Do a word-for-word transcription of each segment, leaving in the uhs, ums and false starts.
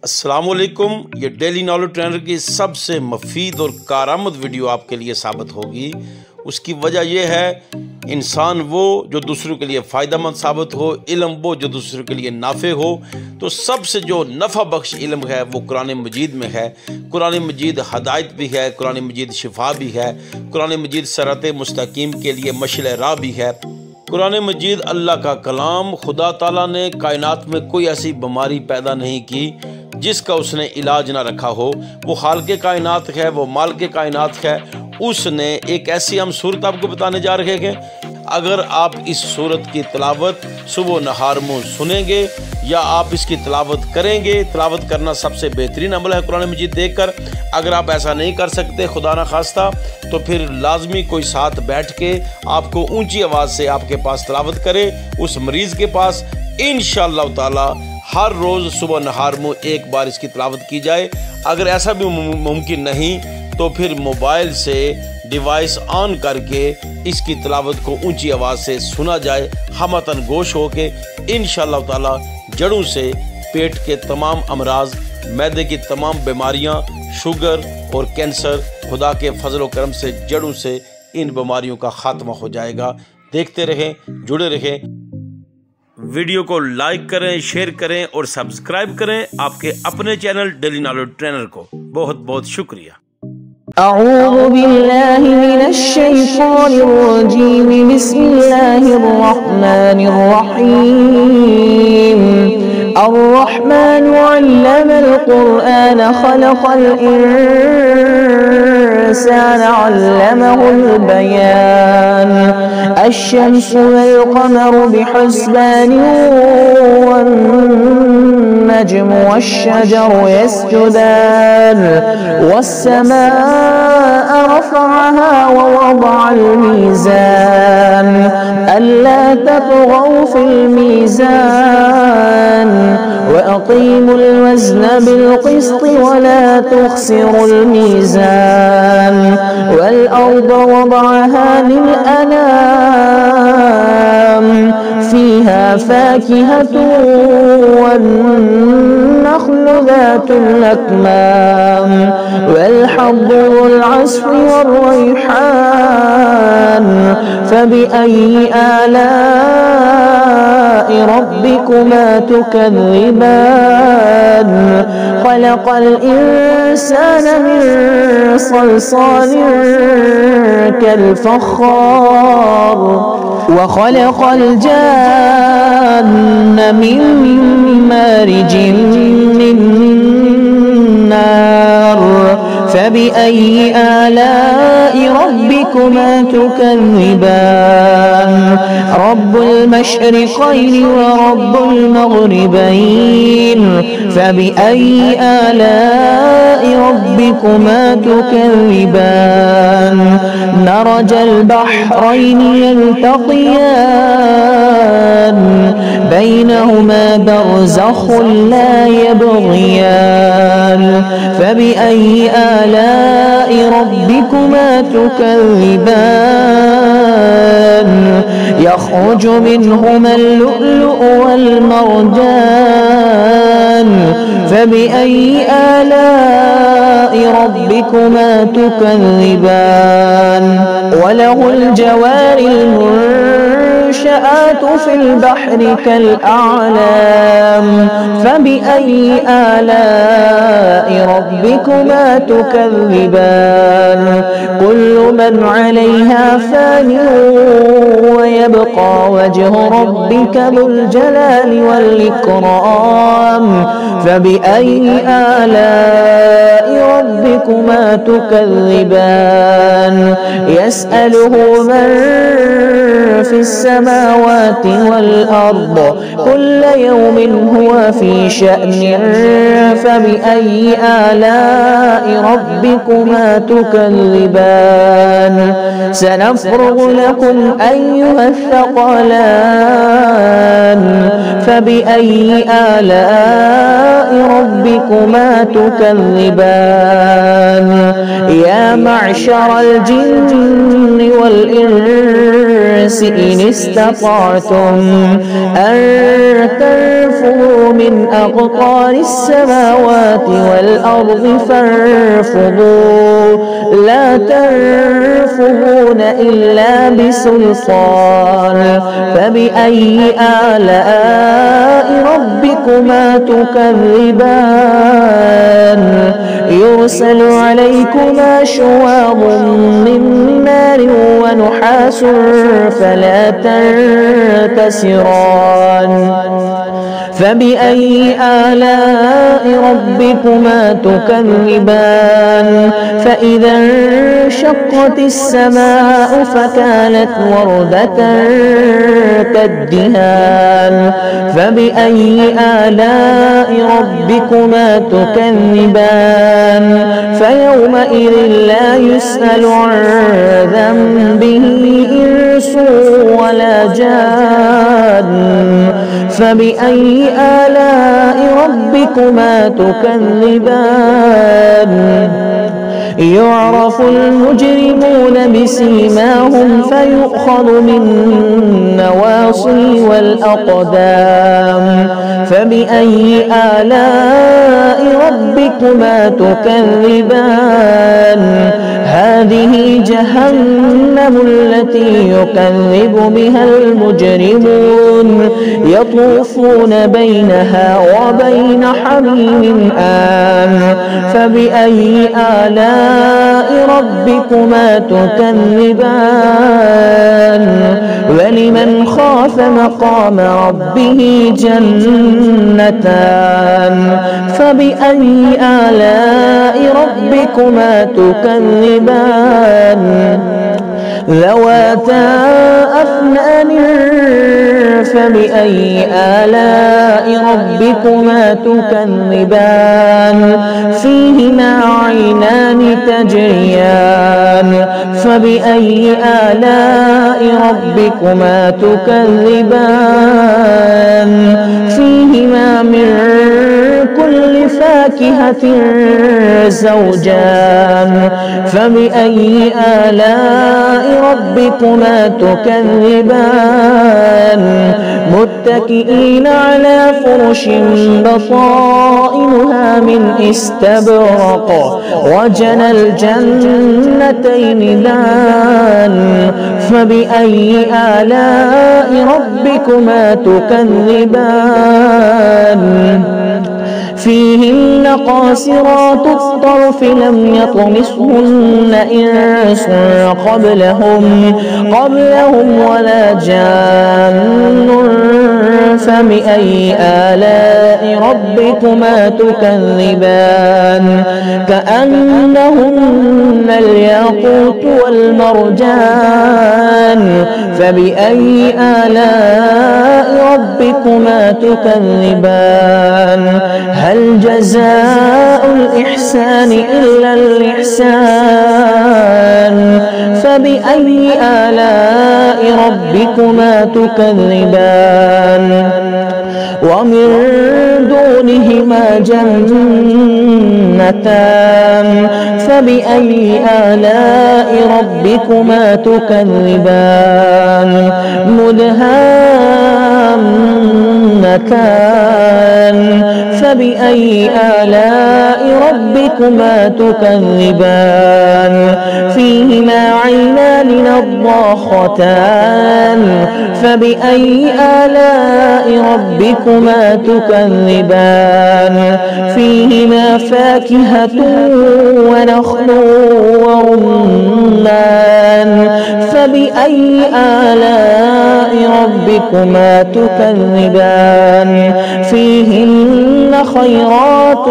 अस्सलामुअलैकुम। ये daily knowledge trainer की सबसे मुफीद और कारआमद वीडियो आपके लिए साबित होगी। उसकी वजह यह है, इंसान वो जो दूसरों के लिए फ़ायदेमंद साबित हो, इल्म वो जो दूसरों के लिए नाफ़े हो। तो सबसे जो नफ़ा बख्श इल्म है वो कुरान मजीद में है। कुरान मजीद हदायत भी है, कुरान मजीद शिफा भी है, कुरान मजीद सराते मुस्तकीम के लिए मशल राह भी है। कुरान मजीद अल्लाह का कलाम। खुदा ताला ने कायनात में कोई ऐसी बीमारी पैदा नहीं की जिसका उसने इलाज ना रखा हो। वो खालिक़े कायनात है, वो मालिके कायनात है। उसने एक ऐसी हम सूरत आपको बताने जा रहे हैं कि अगर आप इस सूरत की तिलावत सुबह नहार मुँह सुनेंगे या आप इसकी तिलावत करेंगे, तिलावत करना सबसे बेहतरीन अमल है कुरान मजीद देखकर। अगर आप ऐसा नहीं कर सकते खुदा ना खास्ता, तो फिर लाजमी कोई साथ बैठ के आपको ऊंची आवाज़ से आपके पास तिलावत करे उस मरीज़ के पास। इंशाअल्लाह ताला हर रोज़ सुबह नहार मुँह एक बार इसकी तिलावत की जाए। अगर ऐसा भी मुमकिन नहीं तो फिर मोबाइल से डिवाइस ऑन करके इसकी तिलावत को ऊंची आवाज़ से सुना जाए, हमतन गोश हो के। इंशाअल्लाह ताला जड़ों से पेट के तमाम अमराज, मैदे की तमाम बीमारियां, शुगर और कैंसर खुदा के फजल व करम से जड़ों से इन बीमारियों का खात्मा हो जाएगा। देखते रहें, जुड़े रहें। वीडियो को लाइक करें, शेयर करें और सब्सक्राइब करें आपके अपने चैनल डेली नॉलेज ट्रेनर को। बहुत बहुत शुक्रिया। अऊज़ु बिल्लाहि मिनश शैतानिर रजीम। बिस्मिल्लाहिर रहमानिर रहीम। अर्रहमानु अल्लमल कुरआन खलक़ल इंसान अल्लमहुल बयान। अश-शम्सु वल क़मरु बिहुस्बान वन्नज्मु वश्शजरु यस्जुदान। वस्समाअ रफ़अहा ववضअल मीज़ान अल्ला ततग़ौ फ़िल मीज़ान वअक़ीमुल वज़न बिल-क़िस्ति वला तुख़सिरुल मीज़ान। वल अर्ज़ वضعها लिल-अनाम फ़ीहा फ़ाकिहة वन्नख़्लु ذातुल अक्माम वल-हब्बु वल-अस्फ़ वल-रैहान। फ़बिअय्यि आलाइ रब्बिकुमा तुकज़्ज़िबान। ख़लक़ल इंसान मिन सलसालिन कल-फ़ख़्ख़ार वख़लक़ल जान्न मिन मारिजिन मिन नार। फ़बिअय्यि आलाइ रब्बिकुमा तुकज़्ज़िबान। रब्बुल मशरिक़ैनि व रब्बुल मग़रिबैनि। फ़बिअय्यि आलाइ रब्बिकुमा तुकज़्ज़िबान। मरजल बहरैनि यल्तक़ियान बैनहुमा बरज़ख़ुन ला यबग़ियान। फ़बिअय्यि आलाइ रब्बिकुमा तुकज़्ज़िबान। यख़रुजु मिनहुमा अल-लुअ्लुअु वल-मरजान। फ़बिअय्यि आलाइ रब्बिकुमा तुकज़्ज़िबान। वलहुल जवारिल मुनशआतु फ़िल बहरि कल-अअलाम। फ़बिअय्यि आलाइ रब्बिकुमा तुकज़्ज़िबान। कुल्लु मन अलैहा फ़ानिन वयब्क़ा वज्हु रब्बिका ज़ुल जलालि वल इक्राम। फ़बिअय्यि आलाइ रब्बिकुमा तुकज़्ज़िबान। यसअलुहु मन फ़िस-समावाति वल-अर्ज़ कुल्ल यौमिन हुवा फ़ी शअनिन। फ़बिअय्यि आलाइ रब्बिकुमा तुकज़्ज़िबान। सनफ़्रुग़ु लकुम अय्युहस-थक़लान فبأي آلاء ربكما تكذبان يا معشر الجن والإنس إن استطعتم أن تنفذوا من أقطار السماوات والأرض فانفذوا لا تنفذون إلا بسلطان فبأي آلاء ربكما تكذبان يرسل عليكما شواظ من نار ونحاس فلا تنتصران فبأي آلاء ربكما تكذبان فإذا انشقت السماء فكانت وردة كالدهان فبأي آلاء ربكما تكذبان فيومئذ لا يسأل عن ذنبه إنس ولا جان فبأي آلاء ربكما تكذبان يعرف المجرمون بسيماهم فيؤخذ بالنواصي والأقدام فبأي آلاء ربكما تكذبان هذه جهنم التي يكذب بها المجرمون يطوفون بينها وبين حميم آن فبأي آلاء ربكما تكذبان ولمن خاف مقام ربه جنتان فبأي آلاء ربكما تكذبان ذواتا أفنان فبأي آلاء ربكما تكذبان فيهما عينان تجريان فبأي آلاء ربكما تكذبان فيهما من كل فاكهة زوجان فبأي آلاء ربكما تكذبان متكئين على فرش بطائنها من استبرق وجنى الجنتين دان فبأي آلاء ربكما تكذبان فيهن قاصرات الطرف لم يطمثهن إنس قبلهم قبلهم ولا جان فبأي آلاء ربكما تكذبان كأنهن الياقوت والمرجان فبأي آلاء ربكما تكذبان هل جزاء الإحسان إلا الإحسان فبأي آلاء ربكما تكذبان ومن دونهما جنتان فبأي آلاء ربكما تكذبان مدهامتان فبأي آلاء ربكما تكذبان فيهما عينان نضاختان فبأي آلاء ربكما تكذبان فيهما فاكهة ونخل ورمان فبأي آلاء ربكما تكذبان فيهن خيرات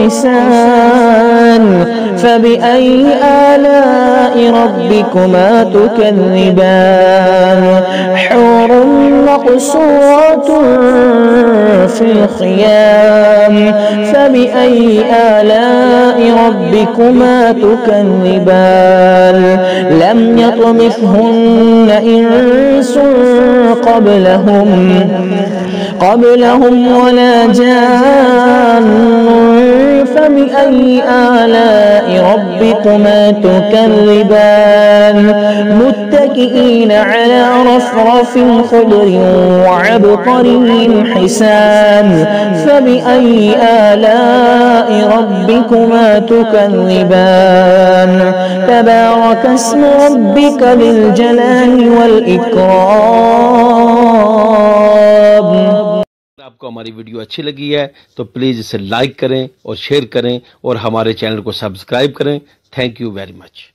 حسان فبأي آلاء ربكما تكذبان حور مقصورات في الخيام فبأي آلاء ربكما تكذبان لم يطمثهن إنس قبلهم قبلهم ولا جان فبأي آلاء ربكما تكذبان متكئين على رفرف خضر وعبقري حسان فبأي آلاء ربكما تكذبان تبارك اسم ربك ذي الجلال والإكرام। आपको हमारी वीडियो अच्छी लगी है तो प्लीज़ इसे लाइक करें और शेयर करें और हमारे चैनल को सब्सक्राइब करें। Thank you very much.